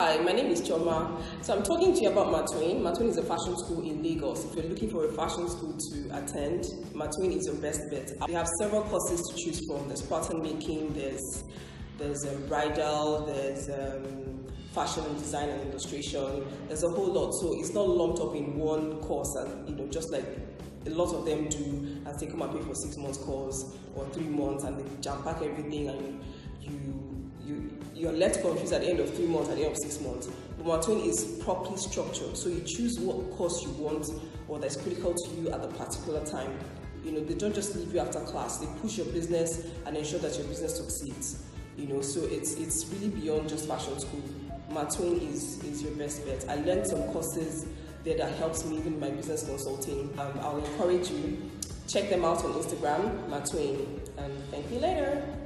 Hi, my name is Choma. So I'm talking to you about Matwin. Matwin is a fashion school in Lagos. If you're looking for a fashion school to attend, Matwin is your best bet. We have several courses to choose from. There's pattern making, there's bridal, there's fashion and design and illustration. There's a whole lot. So it's not lumped up in one course, and just like a lot of them do, as they come and pay for 6 months course or 3 months, and they jam pack everything, and you're left confused at the end of 3 months, at the end of 6 months. But Matwin is properly structured, so you choose what course you want or that's critical to you at the particular time. They don't just leave you after class. They push your business and ensure that your business succeeds. So it's really beyond just fashion school. Matwin is your best bet. I learned some courses there that helps me even in my business consulting. I'll encourage you, check them out on Instagram, Matwin, and thank you later.